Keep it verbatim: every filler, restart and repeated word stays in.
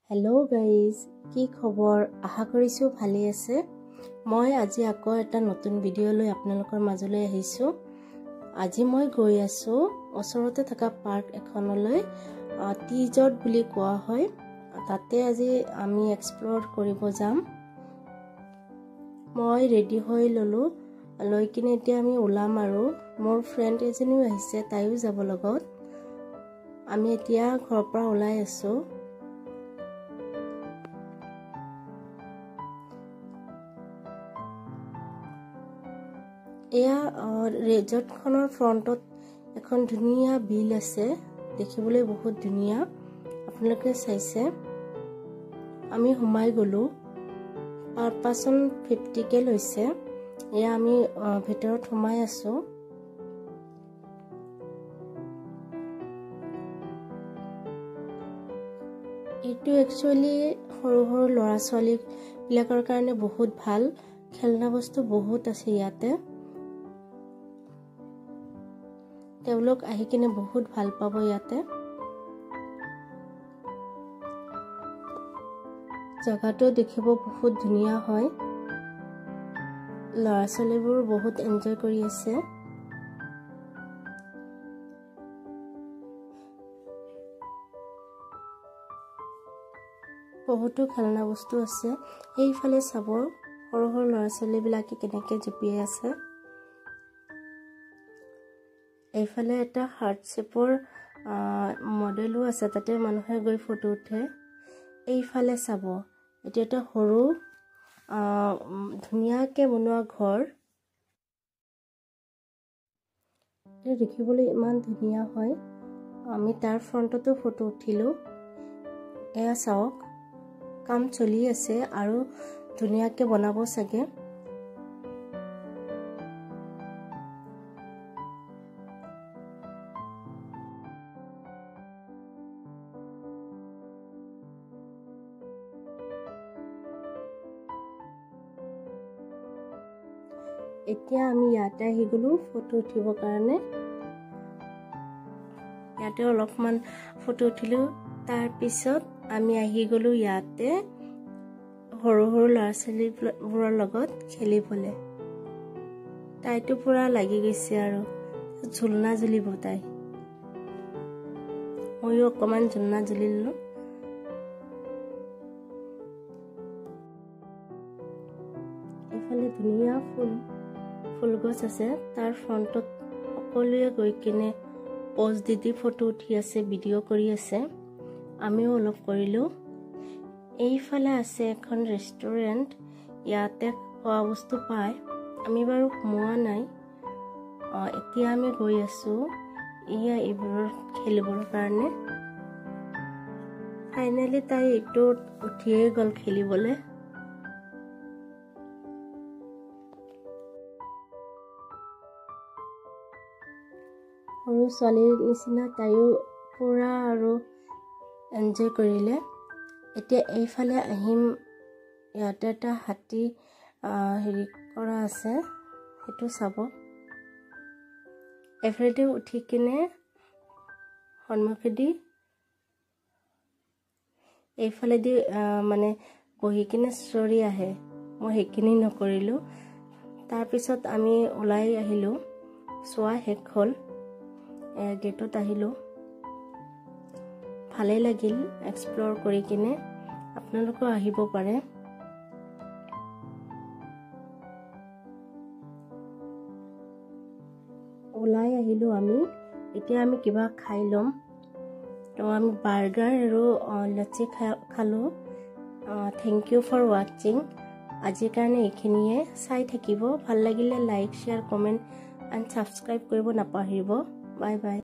Hello guys की खबर आशा करिছো ভালে আছে মই আজি আকৌ এটা নতুন ভিডিও লৈ আপোনালোকৰ মাজলৈ আহিছো আজি মই গৈ আছো ওচৰতে থকা পাৰ্ক এখনলৈ টিজট বুলি কোৱা হয় তাতে আজি আমি এক্সপ্লোৰ কৰিব যাম মই ৰেডি হৈ ললো লৈ কিনে এতিয়া আমি ওলাম আৰু মোৰ ফ্ৰেন্ড এজনীও আহিছে তাইও যাব লগত আমি এতিয়া ঘৰৰ পৰা ওলাই আছো এয়া ৰেজৰ্ট খনৰ ফ্ৰন্টত এখন ধুনিয়া বিল আছে দেখিবলৈ বহুত ধুনিয়া আপোনালোকে চাইছে আমি হুমাই গলো পাৰ পাৰ্সন পঞ্চাশ কে লৈছে এয়া আমি ভিতৰত হুমাই আছো এটো একচুয়ালি সৰু সৰু লৰা ছোৱালী বিলাকৰ কাৰণে বহুত ভাল খেলনা বস্তু বহুত আছে ইয়াতে তেওঁলোক আহি কিনে বহুত ভাল পাব ইয়াতে জায়গাটো দেখিব বহুত ধুনিয়া হয় লৰা ছোৱালীবোৰ বহুত এনজয় কৰি আছে বহুতো খেলনা বস্তু আছে এইফালে চাব সৰু সৰু লৰা ছোৱালী বিলাকে কেনেকৈ জপিয়াই আছে এইফালে এটা হাৰ্ট শেপৰ মডেলও আছে তাতে মানুহে গৈ ফটো উঠে এইফালে চাব এটা এটা সৰু ধুনিয়াকে বনোৱা ঘৰ এই দেখিবলৈ ইমান ধুনিয়া হয় আমি তাৰ ফ্ৰন্টতো ফটো উঠিলো এয়া চাওক কাম চলি আছে আৰু ধুনিয়াকে বনাব চাগে এতিয়া আমি ইয়াতে আহি গলো ফটো উঠিবৰ কাৰণে ইয়াতে অলপমান ফটো উঠিলো তাৰ পিছত আমি আহি গলো ইয়াতে সৰু সৰু ল'ৰা ছোৱালীবোৰৰ লগত খেলিবলৈ তাইটো পুৰা লাগি গৈছে আৰু ঝুলনা ঝুলিব তাই ময়ো অকমান ঝুলনা ঝুলিলো এইফালে ধুনীয়া ফুল ফুল গছ আছে তাৰ ফ্ৰন্টত সকলোৱে গৈ কিনে পোজ দি দি ফটো উঠি আছে ভিডিও কৰি আছে আমিও অলপ কৰিলো এইফালে আছে এখন ৰেষ্টুৰেন্ট ইয়াতে খোৱা বস্তু পায় আমি বাৰু সোমোৱা নাই এতিয়া আমি গৈ আছো ইয়া এইবোৰ খেলিবৰ কাৰণে ফাইনালি তাই এইটো উঠিয়ে গল খেলিবলৈ সৰু ছোৱালীৰ নিচিনা তাইও পুৰা আৰু এনজয় কৰিলে এতিয়া এইফালে আহিম ইয়াতে এটা হাতী হেৰি কৰা আছে সেইটো চাব এফৰেদি উঠি কিনে সন্মুখেদি এইফালেদি মানে বহি কিনে চৰি আহে মই সেইখিনি নকৰিলো তাৰপিছত আমি ওলাই আহিলো চোৱা শেষ হ'ল গেটত আহিলো ভালে লাগিল এক্সপ্লোৰ কৰি কিনে আপোনালোকো আহিব পাৰে ওলাই আহিলো আমি এতিয়া আমি কিবা খাই লম তো আমি বাৰ্গাৰ আৰু লচ্ছি খালো থ্যাংক ইউ ফৰ ওয়াচিং আজিৰ কাৰণে এইখিনিয়ে চাই থাকিব ভাল লাগিলে like share comment and subscribe কৰিব নাপাহৰিব Bye bye.